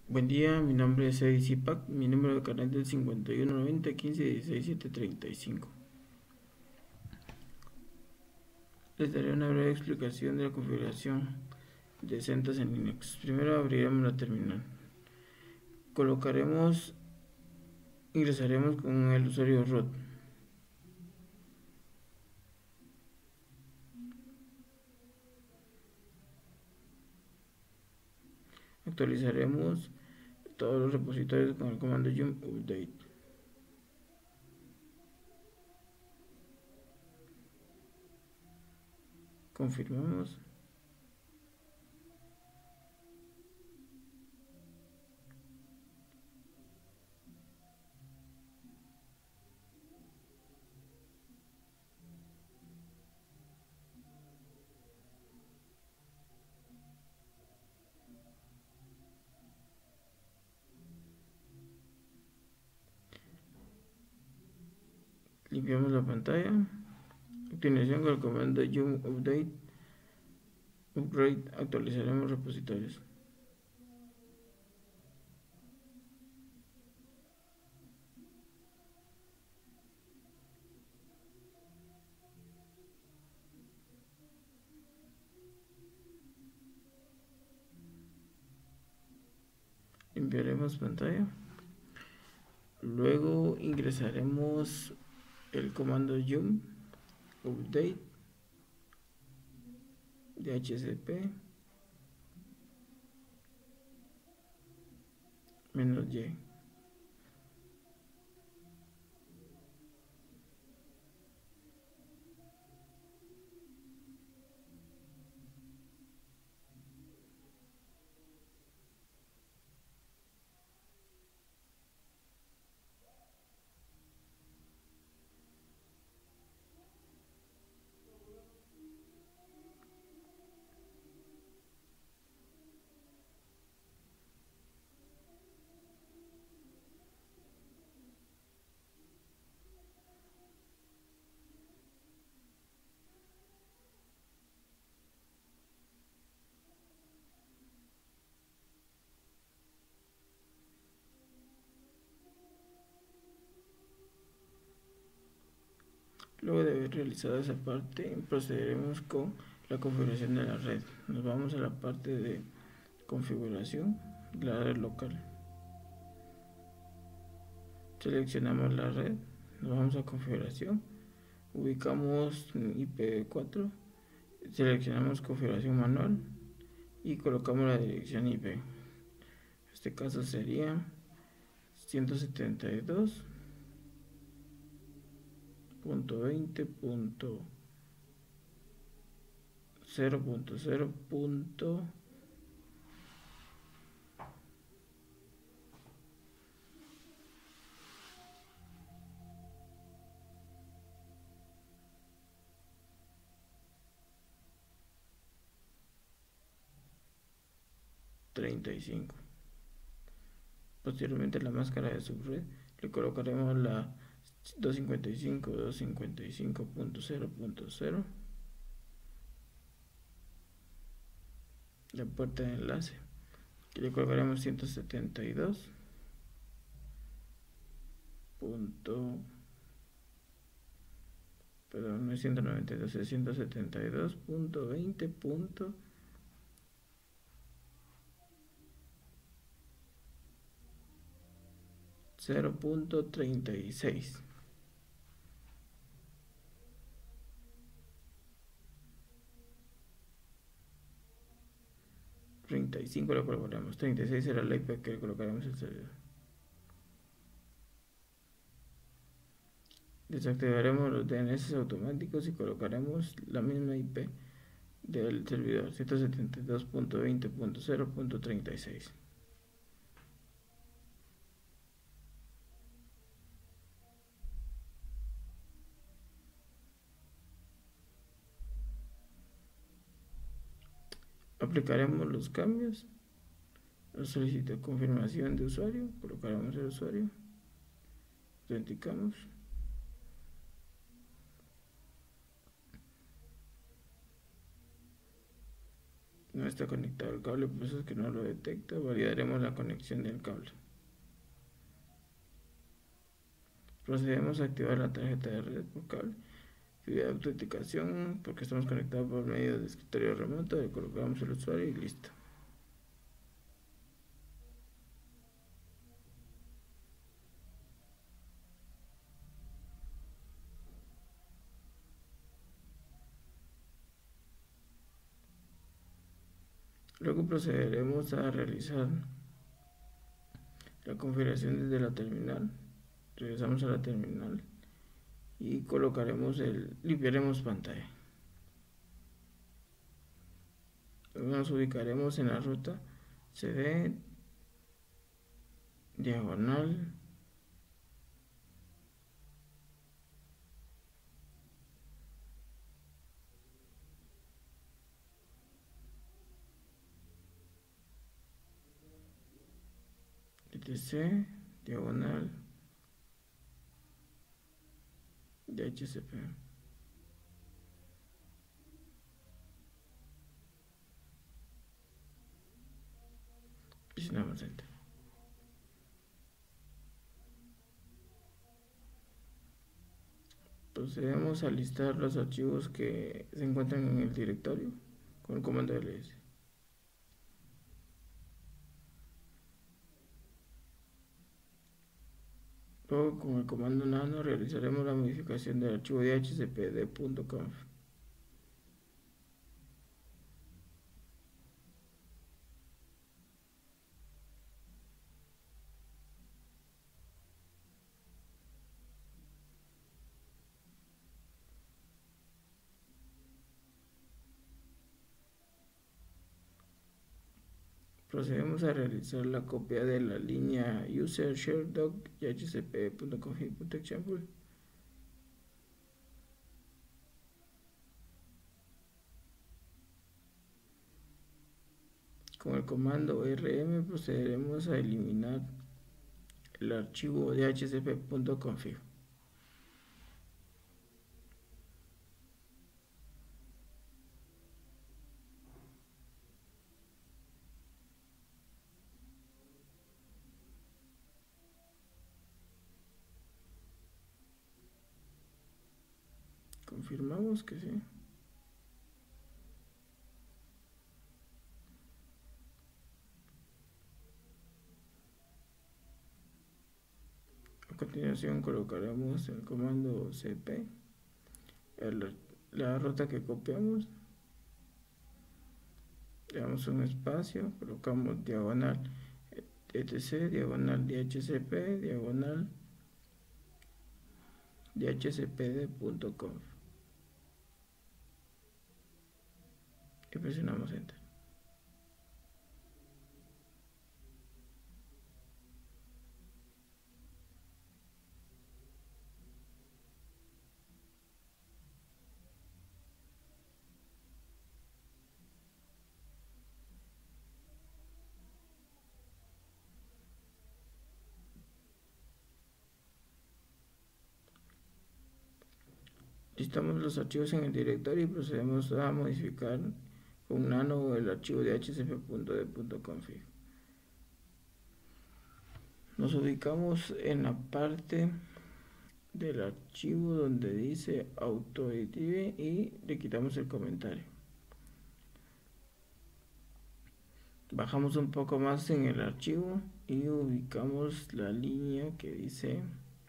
Buen día, mi nombre es Eddie Zipac, mi número de carnet es 5190151675. Les daré una breve explicación de la configuración de CentOS en Linux. Primero abriremos la terminal. Ingresaremos con el usuario root. Actualizaremos todos los repositorios con el comando yum update. Confirmamos. Limpiamos la pantalla. Continuación con el comando yum update upgrade actualizaremos repositorios. Limpiaremos pantalla. Luego ingresaremos el comando yum update DHCP -y. Luego de haber realizado esa parte, procederemos con la configuración de la red. Nos vamos a la parte de configuración de la red local. Seleccionamos la red, nos vamos a configuración, ubicamos IPv4, seleccionamos configuración manual y colocamos la dirección IP. En este caso sería 172.20.0.0. 35. Posteriormente, la máscara de subred le colocaremos la 255.255.0.0, la puerta de enlace, que le colocaremos 172. Perdón, no es 192, es 172.20.0.36. 35 lo colocaremos, 36 será la IP que le colocaremos el servidor. Desactivaremos los DNS automáticos y colocaremos la misma IP del servidor, 172.20.0.36. Aplicaremos los cambios. Nos solicita confirmación de usuario, colocaremos el usuario, autenticamos. no está conectado al cable, por eso es que no lo detecta. Validaremos la conexión del cable. Procedemos a activar la tarjeta de red por cable. Actividad de autenticación, porque estamos conectados por medio de escritorio remoto. Le colocamos el usuario y listo. Luego procederemos a realizar la configuración desde la terminal. Regresamos a la terminal y limpiaremos pantalla. Nos ubicaremos en la ruta CD diagonal etc diagonal DHCP. Presionamos Enter. Procedemos a listar los archivos que se encuentran en el directorio con el comando ls. Luego, con el comando nano realizaremos la modificación del archivo dhcpd.conf. Procedemos a realizar la copia de la línea user share doc dhcp.config.example. Con el comando rm procederemos a eliminar el archivo dhcp.config. Confirmamos que sí. A continuación colocaremos el comando cp, la ruta que copiamos, le damos un espacio, colocamos diagonal etc diagonal dhcp diagonal dhcpd.conf y presionamos enter. Listamos los archivos en el directorio y procedemos a modificar con nano el archivo dhcp.d.config. Nos ubicamos en la parte del archivo donde dice autoeditive y le quitamos el comentario. Bajamos un poco más en el archivo y ubicamos la línea que dice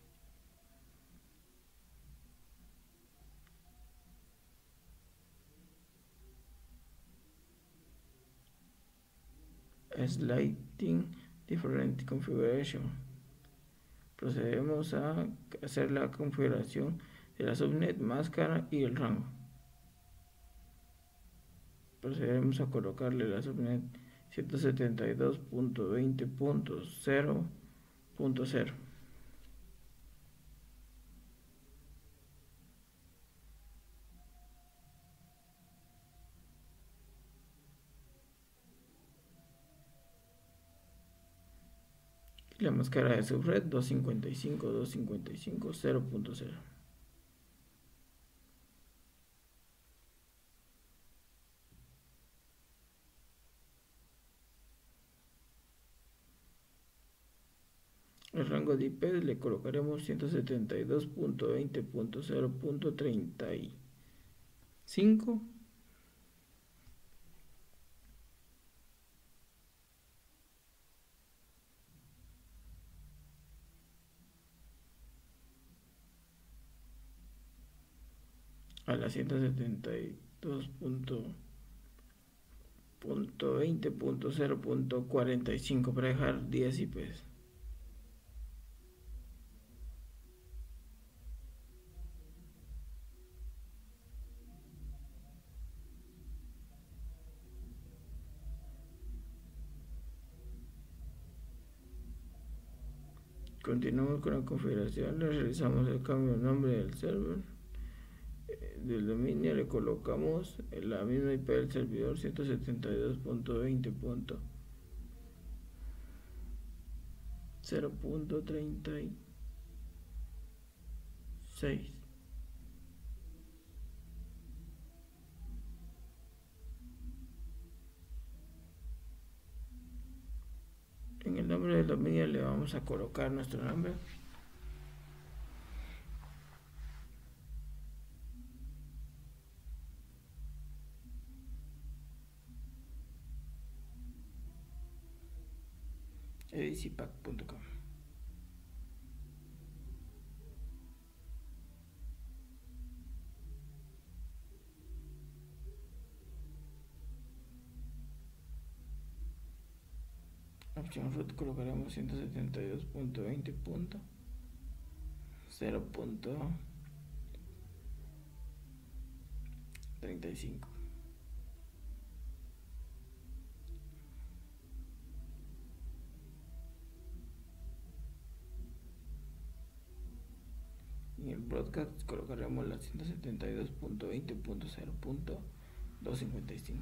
Sliding Different Configuration. Procedemos a hacer la configuración de la subnet, máscara y el rango. Procederemos a colocarle la subnet 172.20.0.0. Y la máscara de subred 255.255.0.0. El rango de IP le colocaremos 172.20.0.35 a la 172.20.0.45 para dejar 10 IPs. Continuamos con la configuración, le realizamos el cambio de nombre del server, del dominio, le colocamos la misma IP del servidor 172.20.0.36. En el nombre del dominio le vamos a colocar nuestro nombre. edicipac.com. Opción root colocaremos 172.20.0.35. Y en broadcast colocaremos la 172.20.0.255.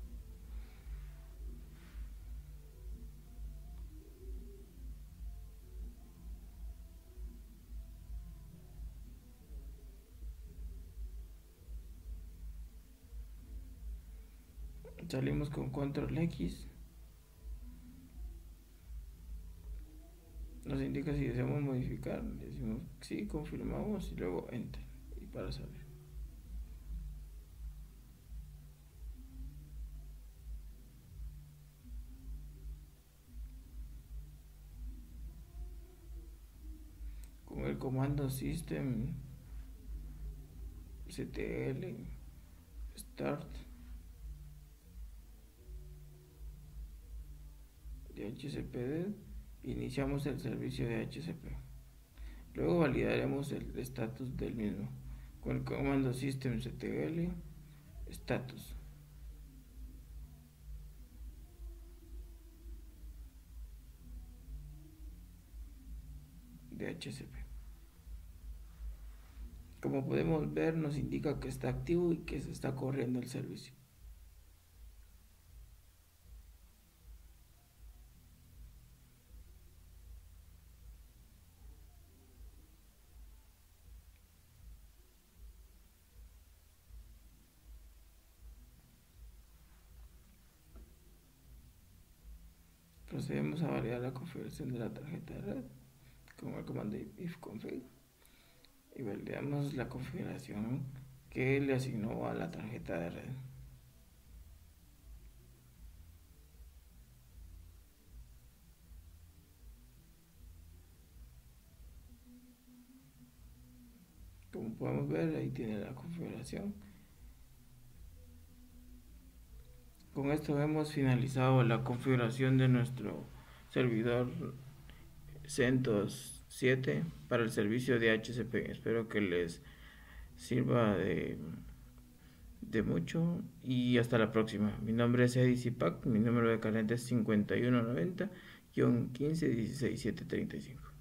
Salimos con control X. Nos indica si deseamos modificar. Le decimos sí, confirmamos y luego enter. Y para saber. Con el comando system ctl start de HCPD, iniciamos el servicio de HCP. Luego validaremos el estatus del mismo con el comando systemctl status. De HCP. Como podemos ver, nos indica que está activo y que se está corriendo el servicio. Procedemos a validar la configuración de la tarjeta de red con el comando ifconfig y validamos la configuración que le asignó a la tarjeta de red. Como podemos ver, ahí tiene la configuración. Con esto hemos finalizado la configuración de nuestro servidor CentOS 7 para el servicio de HCP. Espero que les sirva de mucho y hasta la próxima. Mi nombre es edicipac, mi número de carnet es 5190-1516-735.